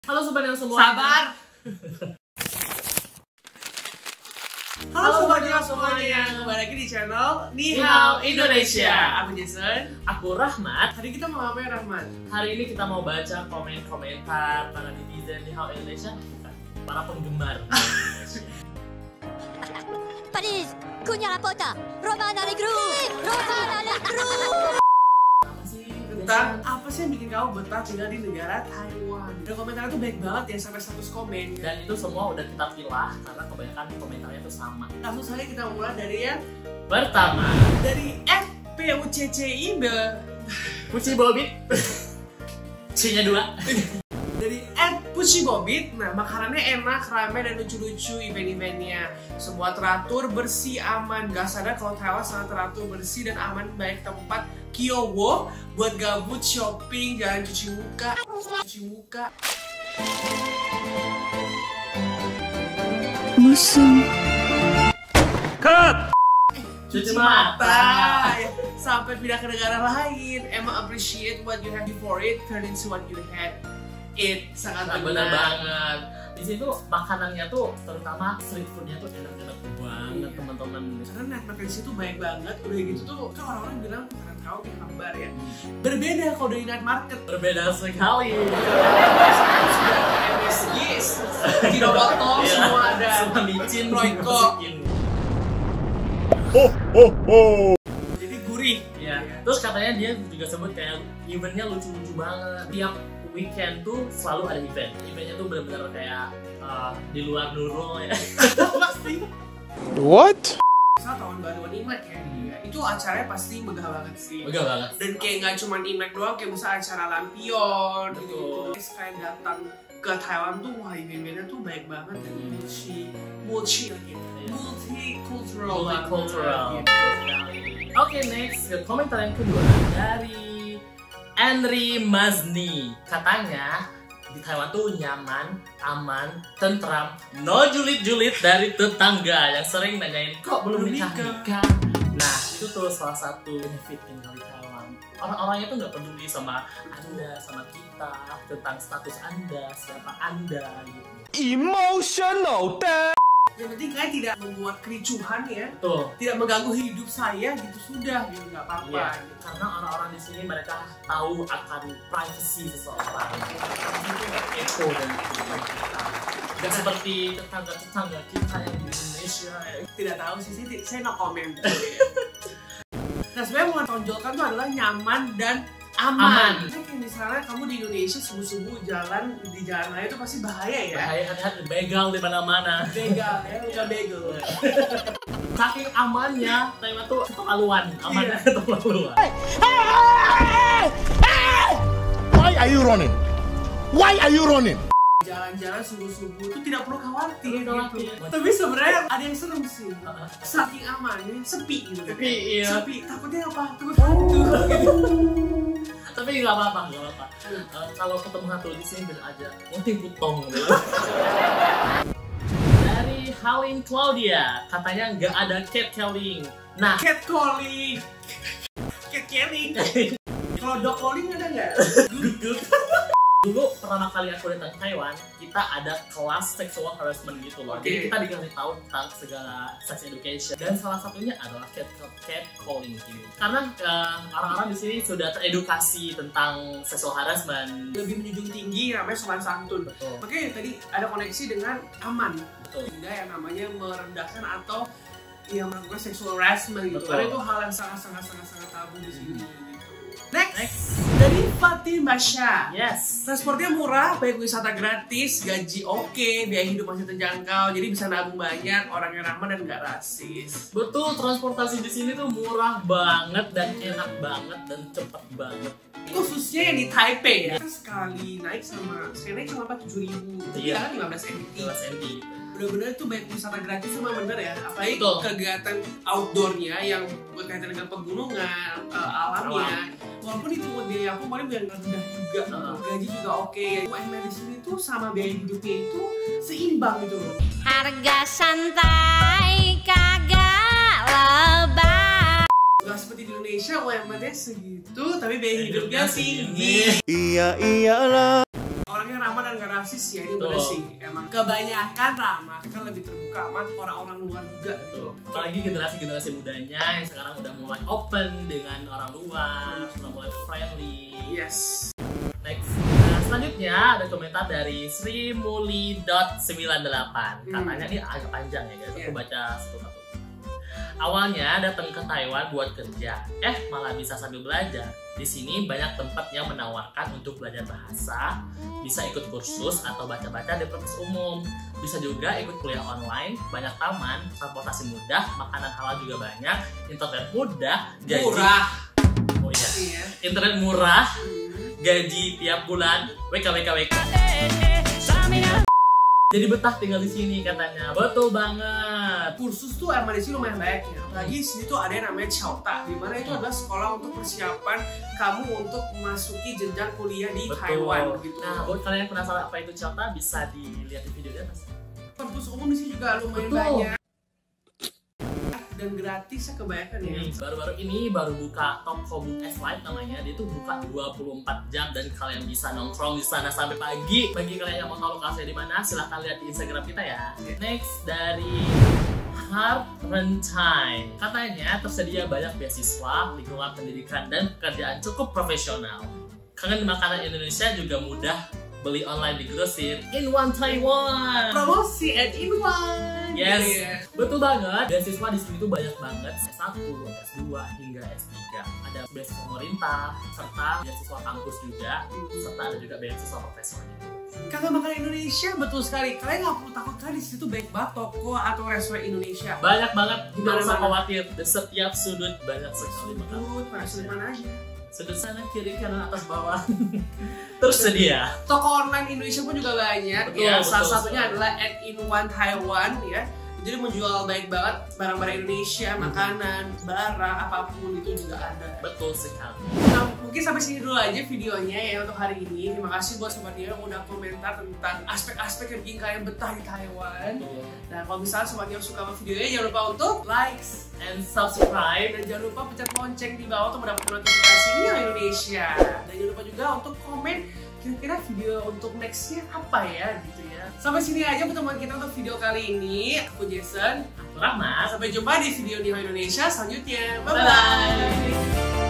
Halo sobat yang semua. Sabar. Halo sobat yang semuanya. Kembali lagi di channel Ni Hao Indonesia. Aku Jason. Aku Rahmat. Hari kita mau ngapain, Rahmat? Hari ini kita mau baca komen-komentar para netizen Ni Hao Indonesia, bukan, para penggemar Indonesia. Paris, Cunha la Pota, Romana Negru, Romana Negru. Apa sih? Tentang apa sih yang bikin kamu betah tinggal di negara Taiwan? Dan komentarnya tuh baik banget ya, sampai 100 komen. Dan itu semua udah kita pilah karena kebanyakan komentarnya tuh sama. Langsung saja kita mulai dari yang Pertama, dari FPUCCI Puci Bobit. C-nya 2. dari Puci Bobit. Nah, makanannya enak, ramai dan lucu-lucu event-eventnya. Semua teratur, bersih, aman. Gak sadar kalau Taiwan sangat teratur, bersih dan aman. Baik tempat Kyowo buat gabut, shopping, jalan cuci muka. Musim. Cuci mata. Sampai pindah ke negara lain. Emang appreciate what you have before it turn into what you had it. Sangat Benar banget. Di situ makanannya tuh, terutama street foodnya tuh enak-enak banget, teman-teman. Karena night di situ baik banget. Udah gitu tuh kan orang-orang bilang makanan kau kayak hambar ya. Berbeda kalau dari night market. Berbeda sekali. MSG, tidak botol, semua ada. Semua micin, Royco. Jadi gurih. Ya. Terus katanya dia juga sebut kayak eventnya lucu-lucu banget. Tiap weekend tuh selalu ada event. Eventnya tuh benar-benar kayak di luar Nurul ya. Pasti. What? Misal tahun baruan Imlek ya, itu acaranya pasti megah banget sih. Megah banget. Dan kayak nggak cuma Imlek doang, kayak misal acara lampion Betul. gitu. Sekalian datang ke Taiwan tuh, wah event-eventnya tuh baik banget dan multicultural. Gitu. Oke, next ke komentar yang kedua dari Henry Mazni. Katanya di Taiwan tuh nyaman, aman, tentram, no julid-julid dari tetangga yang sering nanyain kok belum nikah. Nah, itu tuh salah satu benefit tinggal di Taiwan. Orang-orangnya tuh nggak peduli sama Anda, sama kita, tentang status Anda, siapa Anda gitu. Emotional damn. Yang penting kalian tidak membuat kericuhan ya, Tuh. tidak mengganggu hidup saya gitu, sudah gitu, nggak apa-apa. Iya, Gitu. karena orang-orang di sini mereka tahu akan privacy seseorang. Itu nggak kepo dan kehidupan kita. Dan seperti tetangga-tetangga kita yang di Indonesia. Tidak tahu sih, saya no comment. Nah, sebenarnya yang mau tonjolkan tuh adalah nyaman dan aman. Kayak misalnya kamu di Indonesia subuh-subuh jalan di jalan raya itu pasti bahaya ya. Bahaya, hati-hati, begal di mana-mana. Begal ya, bukan bagel. Saking amannya, Taiwan tuh keterlaluan. Amannya Iya. keterlaluan. Why are you running? Why are you running? Jalan-jalan subuh-subuh itu tidak perlu khawatir Tidak gitu. khawatir. Tapi sebenarnya ada yang serem sih. Saking amannya, sepi gitu. Sepi, iya. Sepi, takutnya apa? Takut hantu gitu. Tapi nggak apa-apa, nggak apa-apa. Kalau ketemu hantu di sini bilang aja, ngerti putong. Dari Halim Claudia, katanya nggak ada catcalling. Nah, Catcalling. Catcalling. Kalau dog calling ada nggak? dulu pertama kali aku datang ke Taiwan, kita ada kelas sexual harassment gitu loh. Jadi kita dikasih tahu tentang segala sex education, dan salah satunya adalah catcalling gitu. Karena orang-orang di sini sudah teredukasi tentang sexual harassment. Lebih menjunjung tinggi namanya sopan santun. Betul. Makanya tadi ada koneksi dengan aman. Betul. Tidak yang namanya merendahkan atau yang melakukan sexual harassment gitu. Betul. Karena itu hal yang sangat tabu di sini gitu. Next, Next. dari Fatih Basya. Yes. Transportnya murah, baik wisata gratis, gaji oke, biaya hidup masih terjangkau, jadi bisa nabung banyak, orangnya ramah dan gak rasis. Betul, transportasi di sini tuh murah banget dan enak banget dan cepet banget. Khususnya yang di Taipei ya. Kita sekali naik cuma 7.000, tapi Iya. kan 15 NT. 15 NT. Bener-bener tuh baik wisata gratis sama bener ya, apalagi Betul. kegiatan outdoornya yang berkaitan dengan pegunungan, alamnya. Walaupun itu biaya aku kemarin biar rendah juga, gaji juga oke. UMR di sini tuh sama biaya hidupnya itu seimbang gitu loh. Harga santai kagak lebay. Gak seperti di Indonesia UMR-nya segitu, tapi biaya hidupnya Hidupnya tinggi. Iya iyalah. Orangnya ramah dan gak rasis ya, ini Betul. bener sih. Emang kebanyakan ramah kan lebih terbuka sama orang-orang luar juga. Apalagi generasi mudanya yang sekarang udah mulai open dengan orang luar, sudah mulai friendly. Yes. Next. Nah, selanjutnya ada komentar dari srimuli.98. Katanya ini agak panjang ya guys, aku baca satu-satu. Awalnya datang ke Taiwan buat kerja, malah bisa sambil belajar. Di sini banyak tempat yang menawarkan untuk belajar bahasa, bisa ikut kursus atau baca-baca di perpus umum. Bisa juga ikut kuliah online, banyak taman, transportasi mudah, makanan halal juga banyak, internet mudah, gaji Murah. Oh iya. Internet murah, gaji tiap bulan, WKWKWK. Jadi betah tinggal di sini katanya. Betul banget. Kursus tuh emang di sini lumayan banyak ya. Apalagi di sini tuh ada yang namanya Chauta, di mana itu adalah sekolah untuk persiapan kamu untuk memasuki jenjang kuliah di Taiwan gitu. Nah, buat kalian yang penasaran apa itu Chauta, bisa dilihat di video di atas. Perpus umum di sini juga lumayan banyak. Dan gratis ya kebanyakan ya. Baru-baru ini baru buka toko book S-Light namanya. Dia tuh buka 24 jam dan kalian bisa nongkrong di sana sampai pagi. Bagi kalian yang mau tahu lokasinya di mana, silahkan lihat di Instagram kita ya. Next dari Heart Rentine. Katanya tersedia banyak beasiswa, lingkungan pendidikan dan pekerjaan cukup profesional. Kangen makanan Indonesia juga mudah. Beli online di grosir in one Taiwan. Promosi and in one. Yes, Yeah. betul banget. Beasiswa di sini tuh banyak banget. S1, S2 hingga S3. Ada beasiswa pemerintah, serta beasiswa kampus juga, serta ada juga beasiswa profesor gitu. Kangen makanan Indonesia, betul sekali. Kalian nggak perlu takut, kan di situ baik banget toko atau restoran Indonesia. Banyak banget, kita Dimana-mana. usah khawatir. Di setiap sudut banyak sekali makanan. Masuk mana aja. Sudut sana, kiri, kanan, atas, bawah. Tersedia. Toko online Indonesia pun juga banyak. Betul, Ya, betul, salah satunya betul. adalah in one Taiwan ya. Jadi menjual baik banget barang-barang Indonesia, makanan, barang apapun itu juga ada. Betul sekali. Nah, mungkin sampai sini dulu aja videonya ya untuk hari ini. Terima kasih buat Sobat Neo yang udah komentar tentang aspek-aspek yang bikin kalian betah di Taiwan. Betul. Nah, kalau misalnya Sobat Neo suka sama videonya, jangan lupa untuk like And subscribe. dan jangan lupa pencet lonceng di bawah untuk mendapatkan notifikasi Neo Indonesia. Dan jangan lupa juga untuk komen kira-kira video untuk nextnya apa ya gitu ya. Sampai sini aja pertemuan kita untuk video kali ini. Aku Jason. Aku Rahmat. Sampai jumpa di video Neo Indonesia selanjutnya. Bye-bye.